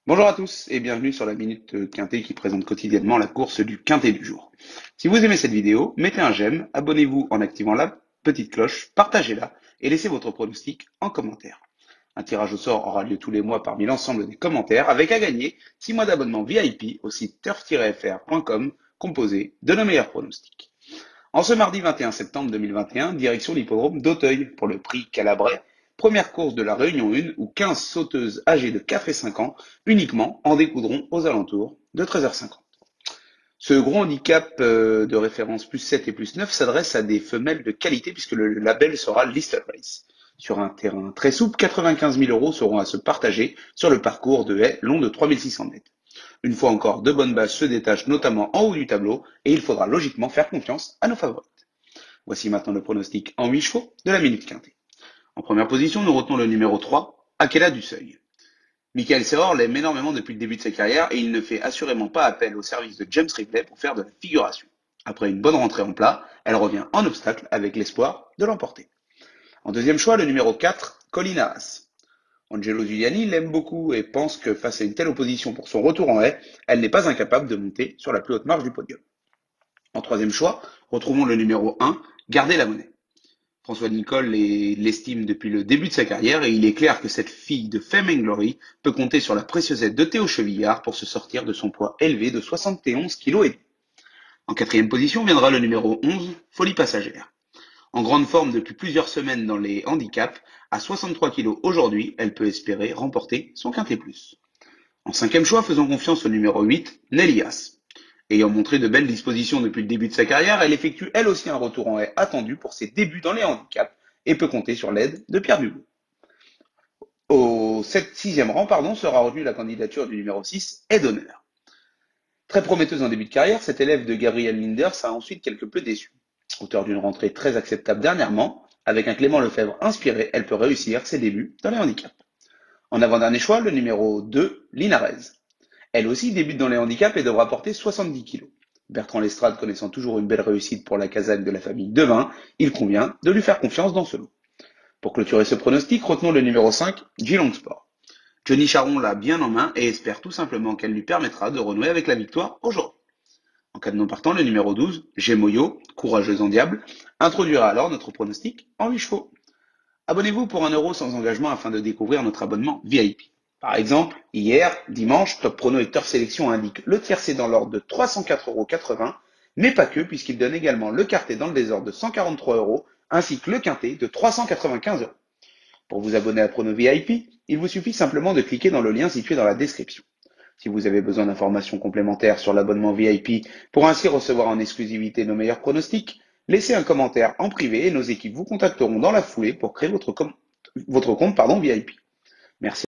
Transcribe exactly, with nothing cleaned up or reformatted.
Bonjour à tous et bienvenue sur la Minute Quintet qui présente quotidiennement la course du Quintet du jour. Si vous aimez cette vidéo, mettez un j'aime, abonnez-vous en activant la petite cloche, partagez-la et laissez votre pronostic en commentaire. Un tirage au sort aura lieu tous les mois parmi l'ensemble des commentaires avec à gagner six mois d'abonnement V I P au site turf tiret f r point com composé de nos meilleurs pronostics. En ce mardi vingt et un septembre deux mille vingt et un, direction l'hippodrome d'Auteuil pour le prix Calabrais, première course de la Réunion un où quinze sauteuses âgées de quatre et cinq ans uniquement en découdront aux alentours de treize heures cinquante. Ce gros handicap euh, de référence plus sept et plus neuf s'adresse à des femelles de qualité puisque le label sera Listed Race. Sur un terrain très souple, quatre-vingt-quinze mille euros seront à se partager sur le parcours de haies long de trois mille six cents mètres. Une fois encore, de bonnes bases se détachent notamment en haut du tableau et il faudra logiquement faire confiance à nos favorites. Voici maintenant le pronostic en huit chevaux de la Minute Quintet. En première position, nous retenons le numéro trois, Akela du Seuil. Michael Serror l'aime énormément depuis le début de sa carrière et il ne fait assurément pas appel au service de James Ripley pour faire de la figuration. Après une bonne rentrée en plat, elle revient en obstacle avec l'espoir de l'emporter. En deuxième choix, le numéro quatre, Colin Haas. Angelo Giuliani l'aime beaucoup et pense que face à une telle opposition pour son retour en haie, elle n'est pas incapable de monter sur la plus haute marge du podium. En troisième choix, retrouvons le numéro un, Gardez la monnaie. François Nicole l'estime depuis le début de sa carrière et il est clair que cette fille de Fame and Glory peut compter sur la précieuse aide de Théo Chevillard pour se sortir de son poids élevé de soixante et onze kilos et demi. En quatrième position viendra le numéro onze, Folie Passagère. En grande forme depuis plusieurs semaines dans les handicaps, à soixante-trois kilos aujourd'hui, elle peut espérer remporter son Quintet Plus. En cinquième choix, faisons confiance au numéro huit, Nelias. Ayant montré de belles dispositions depuis le début de sa carrière, elle effectue elle aussi un retour en haie attendu pour ses débuts dans les handicaps et peut compter sur l'aide de Pierre Dubos. Au sixième rang pardon, sera retenue la candidature du numéro six, Aide d'honneur. Très prometteuse en début de carrière, cette élève de Gabriel Linders a ensuite quelque peu déçu. Auteur d'une rentrée très acceptable dernièrement, avec un Clément Lefebvre inspiré, elle peut réussir ses débuts dans les handicaps. En avant-dernier choix, le numéro deux, Linares. Elle aussi débute dans les handicaps et devra porter soixante-dix kilos. Bertrand Lestrade connaissant toujours une belle réussite pour la Kazakh de la famille Devin, il convient de lui faire confiance dans ce lot. Pour clôturer ce pronostic, retenons le numéro cinq, Geelong Sport. Johnny Charon l'a bien en main et espère tout simplement qu'elle lui permettra de renouer avec la victoire aujourd'hui. En cas de non partant, le numéro douze, Gemoyo, courageuse en diable, introduira alors notre pronostic en huit chevaux. Abonnez-vous pour un euro sans engagement afin de découvrir notre abonnement V I P. Par exemple, hier, dimanche, Top Prono et Turf Sélection indiquent le tiercé dans l'ordre de trois cent quatre euros quatre-vingts, mais pas que, puisqu'il donne également le quartet dans le désordre de cent quarante-trois euros, ainsi que le quintet de trois cent quatre-vingt-quinze euros. Pour vous abonner à Prono V I P, il vous suffit simplement de cliquer dans le lien situé dans la description. Si vous avez besoin d'informations complémentaires sur l'abonnement V I P pour ainsi recevoir en exclusivité nos meilleurs pronostics, laissez un commentaire en privé et nos équipes vous contacteront dans la foulée pour créer votre, com- votre compte pardon, V I P. Merci.